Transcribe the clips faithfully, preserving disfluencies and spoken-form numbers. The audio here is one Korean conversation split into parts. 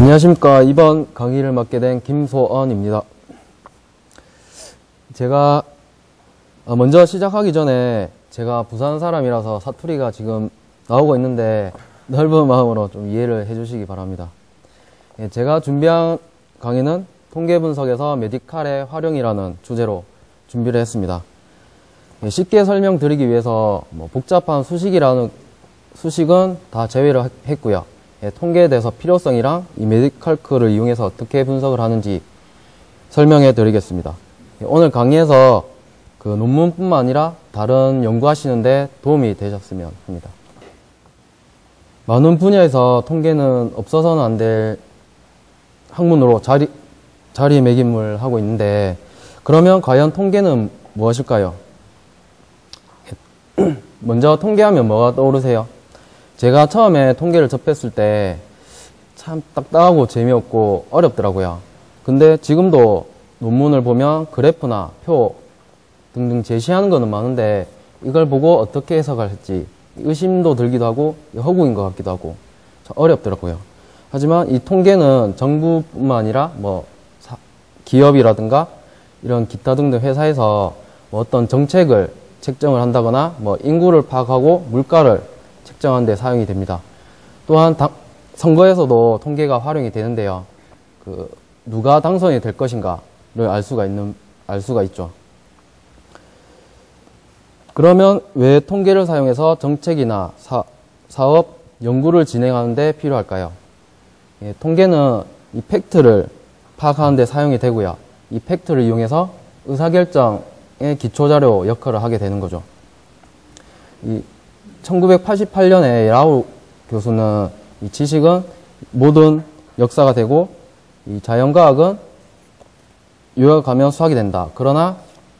안녕하십니까. 이번 강의를 맡게 된 김소언입니다. 제가 먼저 시작하기 전에 제가 부산 사람이라서 사투리가 지금 나오고 있는데 넓은 마음으로 좀 이해를 해주시기 바랍니다. 제가 준비한 강의는 통계 분석에서 메디칼의 활용이라는 주제로 준비를 했습니다. 쉽게 설명드리기 위해서 뭐 복잡한 수식이라는 수식은 다 제외를 했고요. 통계에 대해서 필요성이랑 이 메디칼크를 이용해서 어떻게 분석을 하는지 설명해 드리겠습니다. 오늘 강의에서 그 논문뿐만 아니라 다른 연구하시는데 도움이 되셨으면 합니다. 많은 분야에서 통계는 없어서는 안 될 학문으로 자리, 자리매김을 하고 있는데, 그러면 과연 통계는 무엇일까요? 먼저 통계하면 뭐가 떠오르세요? 제가 처음에 통계를 접했을 때 참 딱딱하고 재미없고 어렵더라고요. 근데 지금도 논문을 보면 그래프나 표 등등 제시하는 거는 많은데 이걸 보고 어떻게 해석을 할지 의심도 들기도 하고 허구인 것 같기도 하고 참 어렵더라고요. 하지만 이 통계는 정부뿐만 아니라 뭐 사, 기업이라든가 이런 기타 등등 회사에서 뭐 어떤 정책을 책정을 한다거나 뭐 인구를 파악하고 물가를 책정하는 데 사용이 됩니다. 또한 당, 선거에서도 통계가 활용이 되는데요. 그 누가 당선이 될 것인가를 알 수가 있는 알 수가 있죠. 그러면 왜 통계를 사용해서 정책이나 사, 사업, 연구를 진행하는 데 필요할까요? 예, 통계는 이 팩트를 파악하는 데 사용이 되고요. 이 팩트를 이용해서 의사결정의 기초자료 역할을 하게 되는 거죠. 이 천구백팔십팔 년에 라우 교수는 이 지식은 모든 역사가 되고 이 자연과학은 요약하면 수학이 된다. 그러나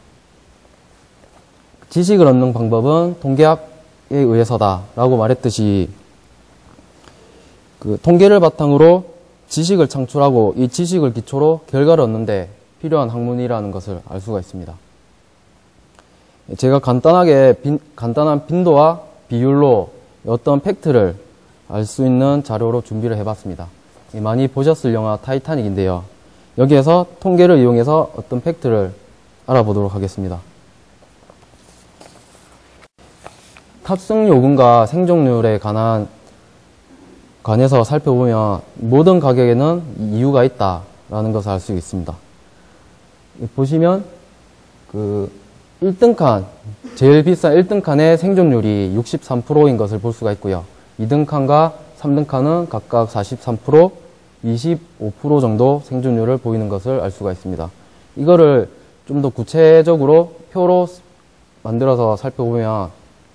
지식을 얻는 방법은 통계학에 의해서다 라고 말했듯이 그 통계를 바탕으로 지식을 창출하고 이 지식을 기초로 결과를 얻는데 필요한 학문이라는 것을 알 수가 있습니다. 제가 간단하게 빈, 간단한 빈도와 비율로 어떤 팩트를 알 수 있는 자료로 준비를 해봤습니다. 많이 보셨을 영화 타이타닉인데요. 여기에서 통계를 이용해서 어떤 팩트를 알아보도록 하겠습니다. 탑승 요금과 생존율에 관한 관해서 살펴보면 모든 가격에는 이유가 있다라는 것을 알 수 있습니다. 보시면 그 일 등 칸, 제일 비싼 일 등 칸의 생존율이 육십삼 퍼센트인 것을 볼 수가 있고요. 이 등 칸과 삼 등 칸은 각각 사십삼 퍼센트, 이십오 퍼센트 정도 생존율을 보이는 것을 알 수가 있습니다. 이거를 좀 더 구체적으로 표로 만들어서 살펴보면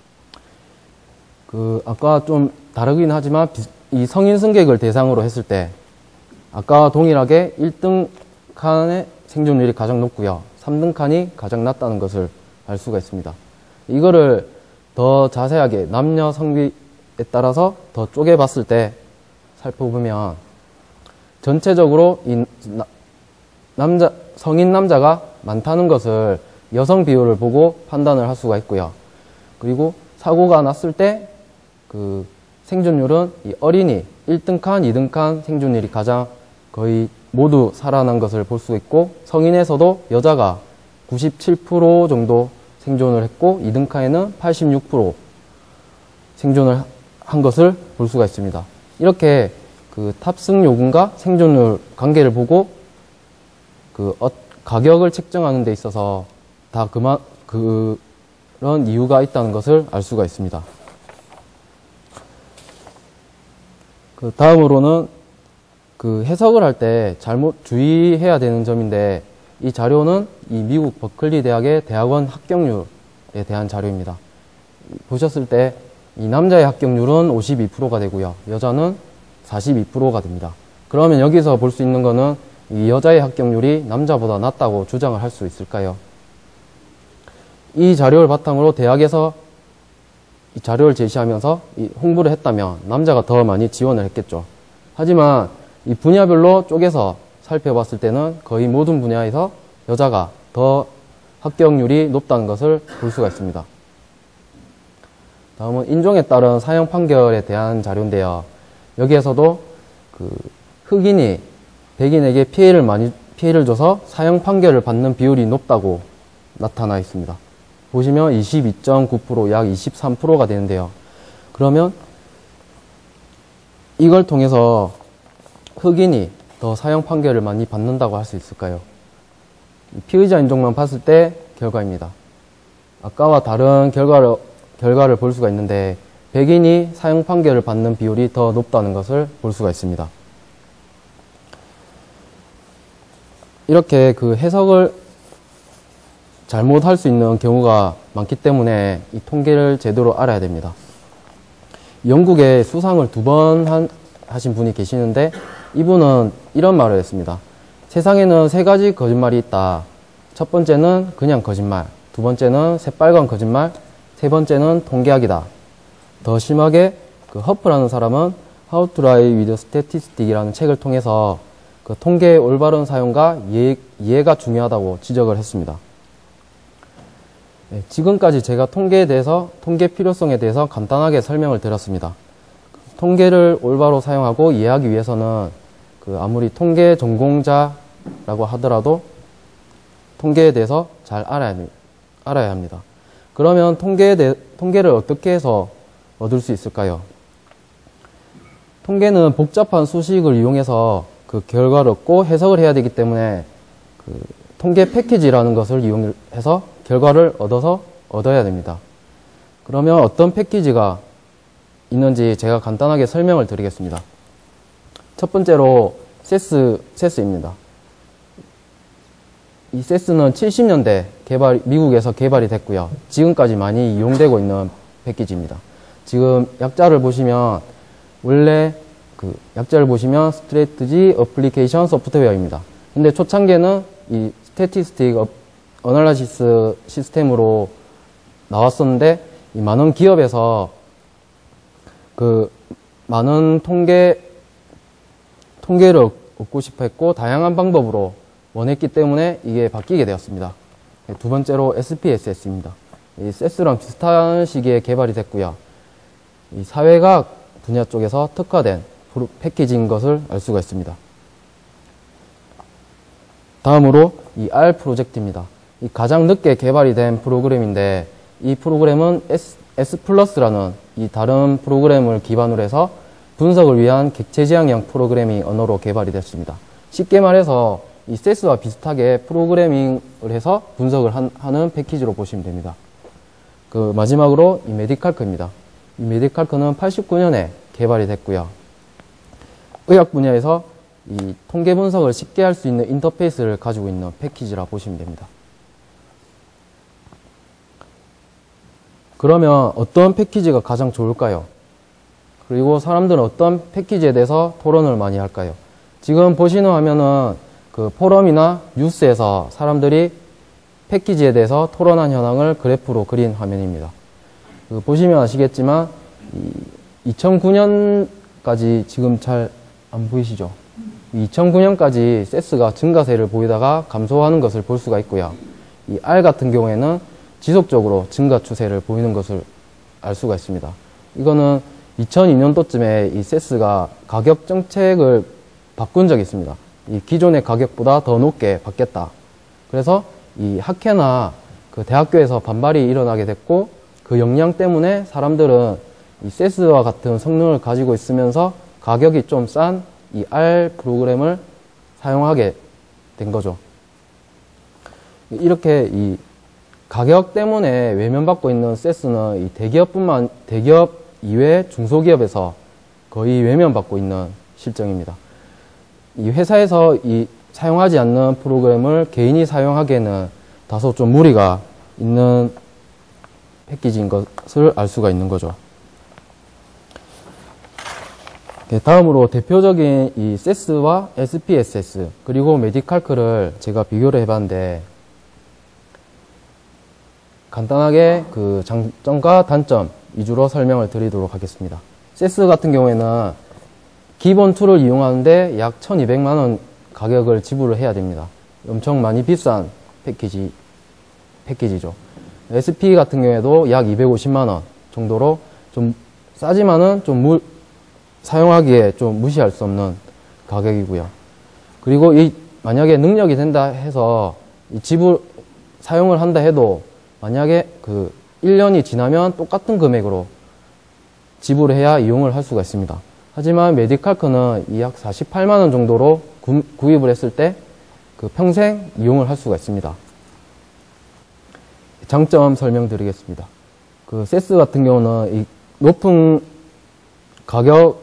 그 아까 좀 다르긴 하지만 이 성인 승객을 대상으로 했을 때 아까와 동일하게 일 등 칸의 생존율이 가장 높고요. 삼 등 칸이 가장 낮다는 것을 알 수가 있습니다. 이거를 더 자세하게 남녀 성비에 따라서 더 쪼개봤을 때 살펴보면 전체적으로 이 나, 남자, 성인 남자가 많다는 것을 여성 비율을 보고 판단을 할 수가 있고요. 그리고 사고가 났을 때 그 생존율은 이 어린이 일 등 칸, 이 등 칸 생존율이 가장 거의 모두 살아난 것을 볼 수 있고 성인에서도 여자가 구십칠 퍼센트 정도 생존을 했고 이 등 칸에는 팔십육 퍼센트 생존을 한 것을 볼 수가 있습니다. 이렇게 그 탑승 요금과 생존율 관계를 보고 그 어, 가격을 책정하는 데 있어서 다 그만 그런 이유가 있다는 것을 알 수가 있습니다. 그 다음으로는 그 해석을 할 때 잘못 주의해야 되는 점인데 이 자료는 이 미국 버클리 대학의 대학원 합격률에 대한 자료입니다. 보셨을 때 이 남자의 합격률은 오십이 퍼센트가 되고요. 여자는 사십이 퍼센트가 됩니다. 그러면 여기서 볼 수 있는 거는 이 여자의 합격률이 남자보다 낮다고 주장을 할 수 있을까요? 이 자료를 바탕으로 대학에서 이 자료를 제시하면서 이 홍보를 했다면 남자가 더 많이 지원을 했겠죠. 하지만 이 분야별로 쪼개서 살펴봤을 때는 거의 모든 분야에서 여자가 더 합격률이 높다는 것을 볼 수가 있습니다. 다음은 인종에 따른 사형 판결에 대한 자료인데요. 여기에서도 그 흑인이 백인에게 피해를 많이 피해를 줘서 사형 판결을 받는 비율이 높다고 나타나 있습니다. 보시면 이십이 점 구 퍼센트, 약 이십삼 퍼센트가 되는데요. 그러면 이걸 통해서 흑인이 더 사형 판결을 많이 받는다고 할 수 있을까요? 피의자 인종만 봤을 때 결과입니다. 아까와 다른 결과를, 결과를 볼 수가 있는데 백인이 사형 판결을 받는 비율이 더 높다는 것을 볼 수가 있습니다. 이렇게 그 해석을 잘못할 수 있는 경우가 많기 때문에 이 통계를 제대로 알아야 됩니다. 영국에 수상을 두 번 하신 분이 계시는데 이분은 이런 말을 했습니다. 세상에는 세 가지 거짓말이 있다. 첫 번째는 그냥 거짓말, 두 번째는 새빨간 거짓말, 세 번째는 통계학이다. 더 심하게 그 허프라는 사람은 How to Lie with Statistics이라는 책을 통해서 그 통계의 올바른 사용과 이해, 이해가 중요하다고 지적을 했습니다. 네, 지금까지 제가 통계에 대해서, 통계 필요성에 대해서 간단하게 설명을 드렸습니다. 통계를 올바로 사용하고 이해하기 위해서는 그 아무리 통계 전공자라고 하더라도 통계에 대해서 잘 알아야, 알아야 합니다. 그러면 통계에 대해, 통계를 어떻게 해서 얻을 수 있을까요? 통계는 복잡한 수식을 이용해서 그 결과를 얻고 해석을 해야 되기 때문에 그 통계 패키지라는 것을 이용해서 결과를 얻어서 얻어야 됩니다. 그러면 어떤 패키지가 있는지 제가 간단하게 설명을 드리겠습니다. 첫 번째로 세스, 세스입니다. 이 세스는 칠십 년대 개발, 미국에서 개발이 됐고요. 지금까지 많이 이용되고 있는 패키지입니다. 지금 약자를 보시면 원래 그 약자를 보시면 스트레티지 어플리케이션 소프트웨어입니다. 근데 초창기에는 이 스태티스틱 어널라시스 시스템으로 나왔었는데 이 많은 기업에서 그 많은 통계 통계를 얻고 싶어 했고 다양한 방법으로 원했기 때문에 이게 바뀌게 되었습니다. 두 번째로 에스피에스에스입니다. 이 세스랑 비슷한 시기에 개발이 됐고요. 이 사회과학 분야 쪽에서 특화된 패키지인 것을 알 수가 있습니다. 다음으로 이 알 프로젝트입니다. 이 가장 늦게 개발이 된 프로그램인데 이 프로그램은 S, S 플러스라는 이 다른 프로그램을 기반으로 해서 분석을 위한 객체 지향형 프로그래밍 언어로 개발이 됐습니다. 쉽게 말해서 이 세스와 비슷하게 프로그래밍을 해서 분석을 한, 하는 패키지로 보시면 됩니다. 그 마지막으로 이 메디칼크입니다. 이 메디칼크는 팔십구 년에 개발이 됐고요. 의학 분야에서 이 통계 분석을 쉽게 할 수 있는 인터페이스를 가지고 있는 패키지라 보시면 됩니다. 그러면 어떤 패키지가 가장 좋을까요? 그리고 사람들은 어떤 패키지에 대해서 토론을 많이 할까요? 지금 보시는 화면은 그 포럼이나 뉴스에서 사람들이 패키지에 대해서 토론한 현황을 그래프로 그린 화면입니다. 그 보시면 아시겠지만 이 이천구 년까지 지금 잘 안 보이시죠? 이천구 년까지 세스가 증가세를 보이다가 감소하는 것을 볼 수가 있고요. 이 알 같은 경우에는 지속적으로 증가 추세를 보이는 것을 알 수가 있습니다. 이거는 이천이 년도쯤에 이 세스가 가격 정책을 바꾼 적이 있습니다. 이 기존의 가격보다 더 높게 받겠다. 그래서 이 학회나 그 대학교에서 반발이 일어나게 됐고 그 역량 때문에 사람들은 이 세스와 같은 성능을 가지고 있으면서 가격이 좀 싼 이 알 프로그램을 사용하게 된 거죠. 이렇게 이 가격 때문에 외면받고 있는 세스는 이 대기업뿐만 대기업 이외 중소기업에서 거의 외면받고 있는 실정입니다. 이 회사에서 이 사용하지 않는 프로그램을 개인이 사용하기에는 다소 좀 무리가 있는 패키지인 것을 알 수가 있는 거죠. 다음으로 대표적인 이 세스와 에스피에스에스 그리고 메디칼크를 제가 비교를 해봤는데 간단하게 그 장점과 단점 위주로 설명을 드리도록 하겠습니다. 세스 같은 경우에는 기본 툴을 이용하는데 약 천이백만 원 가격을 지불을 해야 됩니다. 엄청 많이 비싼 패키지, 패키지죠. 에스피 같은 경우에도 약 이백오십만 원 정도로 좀 싸지만은 좀 무, 사용하기에 좀 무시할 수 없는 가격이고요. 그리고 이 만약에 능력이 된다 해서 이 지불 사용을 한다 해도 만약에 그 일 년이 지나면 똑같은 금액으로 지불해야 이용을 할 수가 있습니다. 하지만 메디칼크는 이 약 사십팔만 원 정도로 구, 구입을 했을 때 그 평생 이용을 할 수가 있습니다. 장점 설명드리겠습니다. 그 세스 같은 경우는 이 높은 가격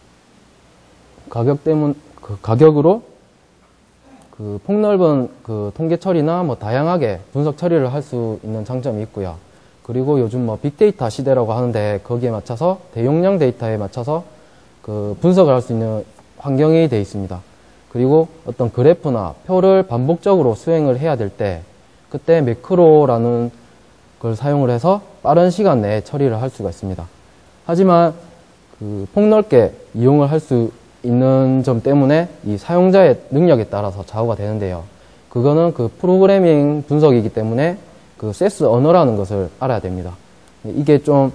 가격 때문 그 가격으로 그 폭넓은 그 통계 처리나 뭐 다양하게 분석 처리를 할 수 있는 장점이 있고요. 그리고 요즘 뭐 빅데이터 시대라고 하는데 거기에 맞춰서 대용량 데이터에 맞춰서 그 분석을 할 수 있는 환경이 되어 있습니다. 그리고 어떤 그래프나 표를 반복적으로 수행을 해야 될 때 그때 매크로라는 걸 사용을 해서 빠른 시간 내에 처리를 할 수가 있습니다. 하지만 그 폭넓게 이용을 할 수 있는 점 때문에 이 사용자의 능력에 따라서 좌우가 되는데요. 그거는 그 프로그래밍 분석이기 때문에 그 세스 언어라는 것을 알아야 됩니다. 이게 좀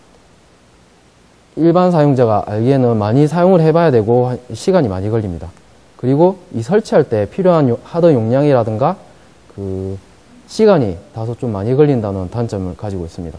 일반 사용자가 알기에는 많이 사용을 해봐야 되고 시간이 많이 걸립니다. 그리고 이 설치할 때 필요한 하드 용량이라든가 그 시간이 다소 좀 많이 걸린다는 단점을 가지고 있습니다.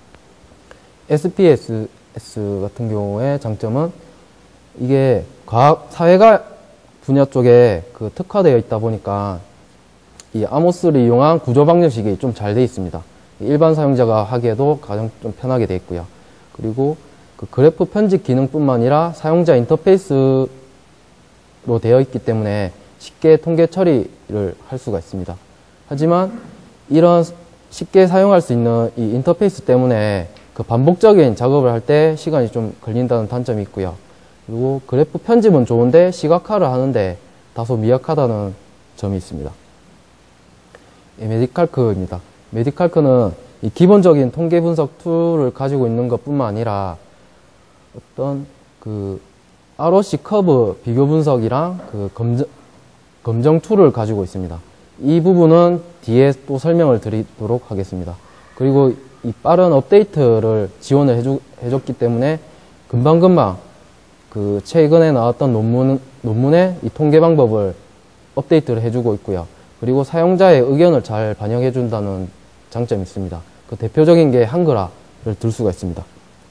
에스피에스 같은 경우의 장점은 이게 과학, 사회과학 분야 쪽에 그 특화되어 있다 보니까 이 아모스를 이용한 구조 방정식이 좀 잘 되어 있습니다. 일반 사용자가 하기에도 가장 좀 편하게 되어 있고요. 그리고 그 그래프 편집 기능뿐만 아니라 사용자 인터페이스로 되어 있기 때문에 쉽게 통계 처리를 할 수가 있습니다. 하지만 이런 쉽게 사용할 수 있는 이 인터페이스 때문에 그 반복적인 작업을 할 때 시간이 좀 걸린다는 단점이 있고요. 그리고 그래프 편집은 좋은데 시각화를 하는데 다소 미약하다는 점이 있습니다. 예, 메디칼크입니다. 메디칼크는 이 기본적인 통계 분석 툴을 가지고 있는 것 뿐만 아니라 어떤 그 알오씨 커브 비교 분석이랑 그 검정, 검정 툴을 가지고 있습니다. 이 부분은 뒤에 또 설명을 드리도록 하겠습니다. 그리고 이 빠른 업데이트를 지원을 해주, 해줬기 때문에 금방금방 그 최근에 나왔던 논문, 논문의 이 통계 방법을 업데이트를 해주고 있고요. 그리고 사용자의 의견을 잘 반영해준다는 장점이 있습니다. 그 대표적인 게 한글화를 들 수가 있습니다.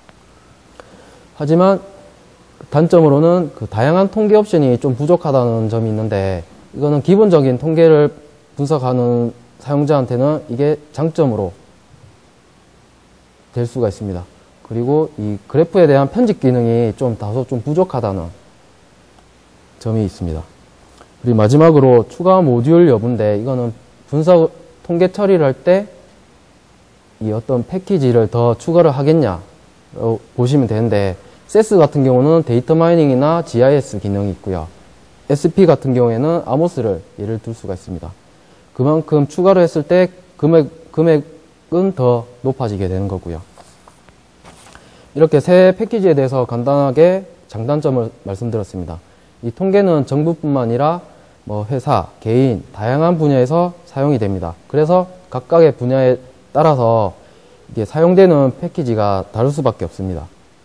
하지만 단점으로는 그 다양한 통계 옵션이 좀 부족하다는 점이 있는데 이거는 기본적인 통계를 분석하는 사용자한테는 이게 장점으로 될 수가 있습니다. 그리고 이 그래프에 대한 편집 기능이 좀 다소 좀 부족하다는 점이 있습니다. 그리고 마지막으로 추가 모듈 여부인데 이거는 분석 통계 처리를 할 때 이 어떤 패키지를 더 추가를 하겠냐 보시면 되는데 세스 같은 경우는 데이터 마이닝이나 지아이에스 기능이 있고요. 에스피 같은 경우에는 아모스를 예를 들 수가 있습니다. 그만큼 추가를 했을 때 금액, 금액은 더 높아지게 되는 거고요. 이렇게 세 패키지에 대해서 간단하게 장단점을 말씀드렸습니다. 이 통계는 정부뿐만 아니라 뭐 회사, 개인, 다양한 분야에서 사용이 됩니다. 그래서 각각의 분야에 따라서 이게 사용되는 패키지가 다를 수밖에 없습니다.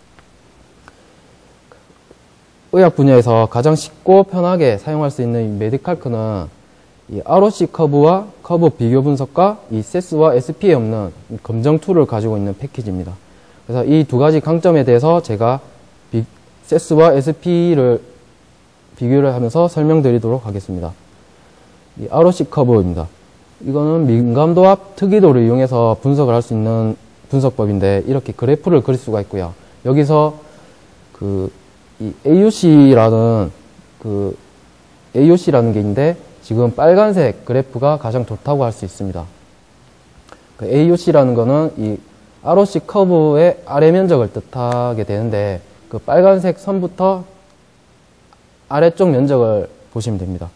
의학 분야에서 가장 쉽고 편하게 사용할 수 있는 이 메디칼크는 이 알오씨 커브와 커브 비교 분석과 이 세스와 에스피에 없는 검정 툴을 가지고 있는 패키지입니다. 그래서 이 두 가지 강점에 대해서 제가 비, 세스와 에스피를 비교를 하면서 설명드리도록 하겠습니다. 이 알오씨 커브입니다. 이거는 민감도와 특이도를 이용해서 분석을 할 수 있는 분석법인데 이렇게 그래프를 그릴 수가 있고요. 여기서 그 이 에이유씨라는 그 에이유씨라는 게 있는데 지금 빨간색 그래프가 가장 좋다고 할 수 있습니다. 그 에이유씨라는 거는 이 알오씨 커브의 아래 면적을 뜻하게 되는데 그 빨간색 선부터 아래쪽 면적을 보시면 됩니다.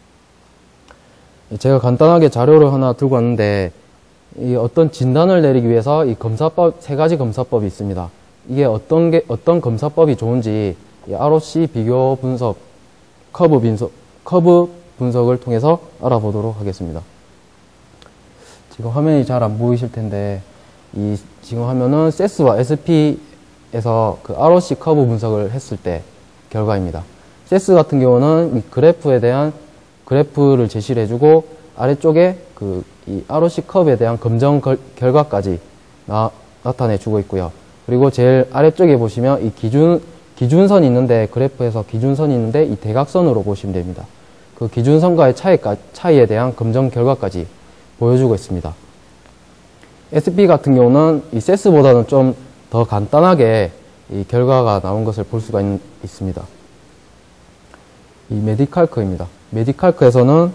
제가 간단하게 자료를 하나 들고 왔는데 이 어떤 진단을 내리기 위해서 이 검사법 세 가지 검사법이 있습니다. 이게 어떤 게 어떤 검사법이 좋은지 이 알오씨 비교 분석, 커브 분석, 커브 분석을 통해서 알아보도록 하겠습니다. 지금 화면이 잘 안 보이실 텐데 이 지금 화면은 세스와 에스피에서 그 알오씨 커브 분석을 했을 때 결과입니다. 세스 같은 경우는 이 그래프에 대한 그래프를 제시를 해주고 아래쪽에 그 이 알오씨 컵에 대한 검정 걸, 결과까지 나, 나타내주고 있고요. 그리고 제일 아래쪽에 보시면 이 기준 기준선이 있는데 그래프에서 기준선이 있는데 이 대각선으로 보시면 됩니다. 그 기준선과의 차이가, 차이에 대한 검정 결과까지 보여주고 있습니다. 에스피 같은 경우는 이 세스보다는 좀 더 간단하게 이 결과가 나온 것을 볼 수가 있, 있습니다. 이 메디칼크입니다. 메디칼크에서는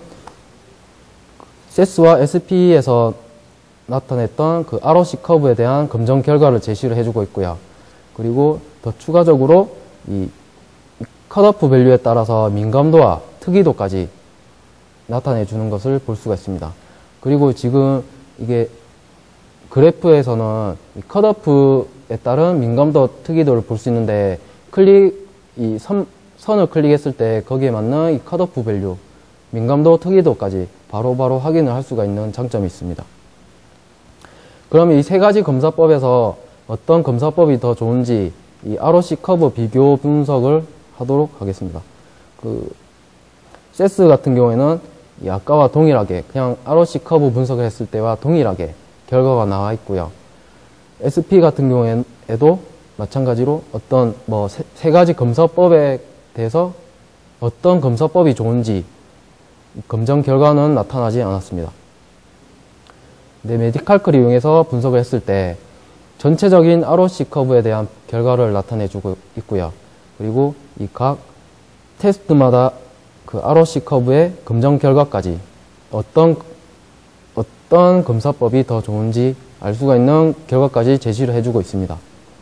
세스와 에스피에서 나타냈던 그 알오씨 커브에 대한 검정 결과를 제시를 해주고 있고요. 그리고 더 추가적으로 이 컷오프 밸류에 따라서 민감도와 특이도까지 나타내 주는 것을 볼 수가 있습니다. 그리고 지금 이게 그래프에서는 이 컷오프에 따른 민감도 특이도를 볼 수 있는데 클릭 이 선, 선을 클릭했을 때 거기에 맞는 이 컷오프 밸류 민감도 특이도까지 바로바로 바로 확인을 할 수가 있는 장점이 있습니다. 그러면 이 세 가지 검사법에서 어떤 검사법이 더 좋은지 이 알오씨 커브 비교 분석을 하도록 하겠습니다. 그 세스 같은 경우에는 이 아까와 동일하게 그냥 알오씨 커브 분석을 했을 때와 동일하게 결과가 나와 있고요. 에스피 같은 경우에도 마찬가지로 어떤 뭐 세, 세 가지 검사법에 대해서 어떤 검사법이 좋은지 검정 결과는 나타나지 않았습니다. 근데 메디칼크를 이용해서 분석을 했을 때 전체적인 알오씨 커브에 대한 결과를 나타내주고 있고요. 그리고 이 각 테스트마다 그 알오씨 커브의 검정 결과까지 어떤 어떤 검사법이 더 좋은지 알 수가 있는 결과까지 제시를 해주고 있습니다.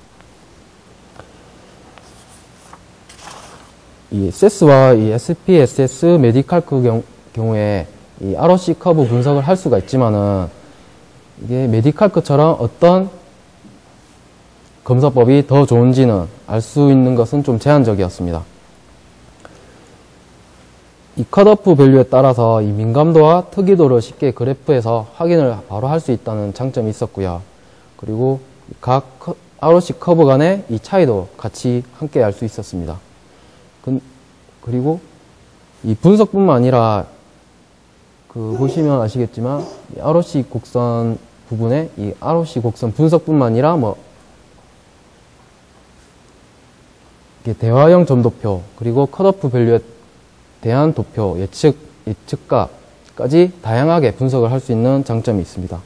이 세스와 이 에스피에스에스 메디칼크 경, 경우에 이 알오씨 커브 분석을 할 수가 있지만은 이게 메디칼크처럼 어떤 검사법이 더 좋은지는 알 수 있는 것은 좀 제한적이었습니다. 이 컷오프 밸류에 따라서 이 민감도와 특이도를 쉽게 그래프에서 확인을 바로 할 수 있다는 장점이 있었고요. 그리고 각 알오씨 커브 간의 이 차이도 같이 함께 알 수 있었습니다. 그, 그리고 이 분석뿐만 아니라 그 보시면 아시겠지만 이 알오씨 곡선 부분에 이 알오씨 곡선 분석뿐만 아니라 뭐 대화형 점도표 그리고 컷오프 밸류에 대한 도표, 예측, 예측가까지 다양하게 분석을 할 수 있는 장점이 있습니다.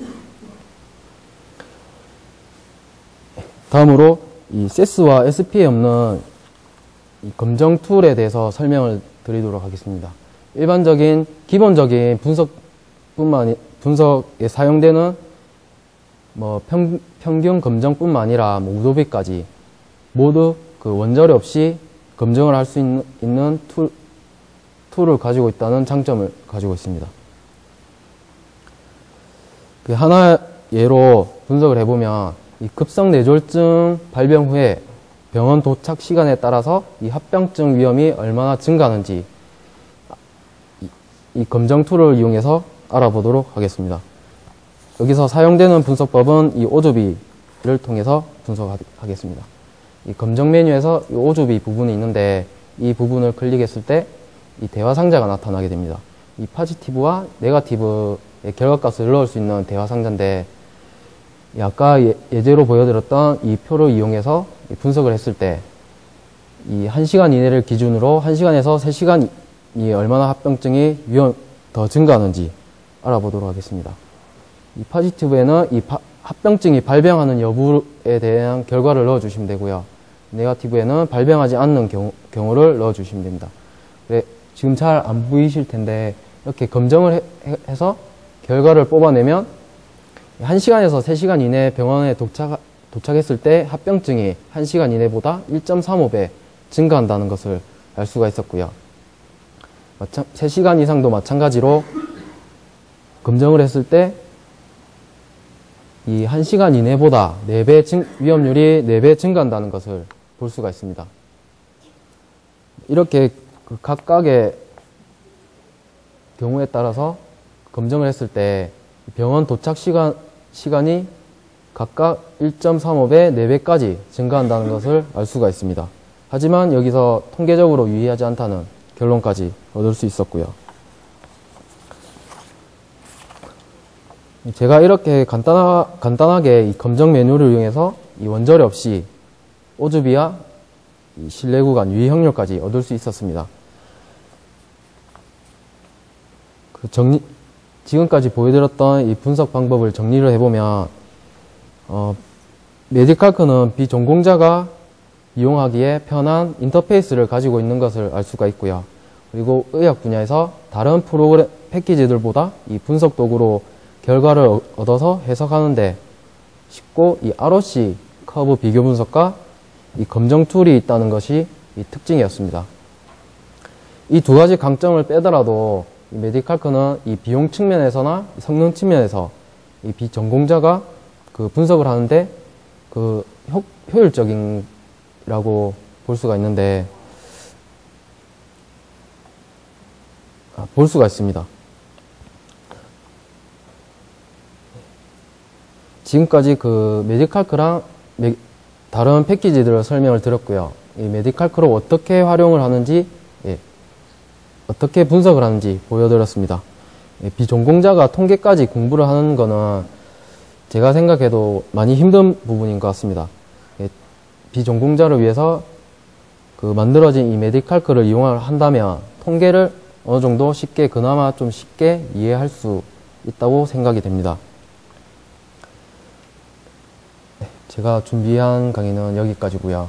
다음으로 이 세스와 에스피에 없는 이 검정 툴에 대해서 설명을 드리도록 하겠습니다. 일반적인 기본적인 분석뿐만 분석에 사용되는 뭐 평, 평균 검정뿐만 아니라 뭐 우도비까지 모두 그 원자료 없이 검증을 할 수 있는, 있는 툴 툴을 가지고 있다는 장점을 가지고 있습니다. 그 하나 예로 분석을 해보면 이 급성 뇌졸중 발병 후에 병원 도착 시간에 따라서 이 합병증 위험이 얼마나 증가하는지 이, 이 검정 툴을 이용해서 알아보도록 하겠습니다. 여기서 사용되는 분석법은 이 오조비를 통해서 분석하겠습니다. 이 검정 메뉴에서 이 오조비 부분이 있는데 이 부분을 클릭했을 때 이 대화 상자가 나타나게 됩니다. 이 포지티브와 네거티브의 결과값을 넣을 수 있는 대화 상자인데 아까 예, 예제로 보여드렸던 이 표를 이용해서 분석을 했을 때 이 한 시간 이내를 기준으로 한 시간에서 세 시간이 얼마나 합병증이 위험 더 증가하는지 알아보도록 하겠습니다. 이 포지티브에는 이 파, 합병증이 발병하는 여부에 대한 결과를 넣어주시면 되고요. 네거티브에는 발병하지 않는 경우, 경우를 넣어주시면 됩니다. 그래, 지금 잘 안 보이실 텐데 이렇게 검정을 해, 해서 결과를 뽑아내면 한 시간에서 세 시간 이내 병원에 도착, 도착했을 때 합병증이 한 시간 이내보다 일 점 삼오 배 증가한다는 것을 알 수가 있었고요. 마찬, 세 시간 이상도 마찬가지로 검정을 했을 때 이 한 시간 이내보다 네 배 증, 위험률이 네 배 증가한다는 것을 볼 수가 있습니다. 이렇게 그 각각의 경우에 따라서 검정을 했을 때 병원 도착 시간, 시간이 각각 일 점 삼오 배, 네 배까지 증가한다는 것을 알 수가 있습니다. 하지만 여기서 통계적으로 유의하지 않다는 결론까지 얻을 수 있었고요. 제가 이렇게 간단하, 간단하게 이 검정 메뉴를 이용해서 이 원자료 없이 오즈비와 이 실내 구간 유의 확률까지 얻을 수 있었습니다. 그 정리, 지금까지 보여드렸던 이 분석 방법을 정리를 해보면, 어, 메디칼크는 비전공자가 이용하기에 편한 인터페이스를 가지고 있는 것을 알 수가 있고요. 그리고 의학 분야에서 다른 프로그램 패키지들보다 이 분석 도구로 결과를 얻어서 해석하는데 쉽고 이 알오씨 커브 비교 분석과 이 검정 툴이 있다는 것이 이 특징이었습니다. 이 두 가지 강점을 빼더라도 이 메디칼크는 이 비용 측면에서나 성능 측면에서 이 비전공자가 그 분석을 하는데 그 효, 효율적인라고 볼 수가 있는데 아, 볼 수가 있습니다. 지금까지 그 메디칼크랑 메, 다른 패키지들을 설명을 드렸고요. 이 메디칼크로 어떻게 활용을 하는지, 예, 어떻게 분석을 하는지 보여드렸습니다. 예, 비전공자가 통계까지 공부를 하는 거는 제가 생각해도 많이 힘든 부분인 것 같습니다. 예, 비전공자를 위해서 그 만들어진 이 메디칼크를 이용을 한다면 통계를 어느 정도 쉽게, 그나마 좀 쉽게 이해할 수 있다고 생각이 됩니다. 제가 준비한 강의는 여기까지고요.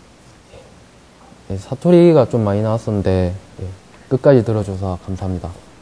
예, 사투리가 좀 많이 나왔었는데 예, 끝까지 들어줘서 감사합니다.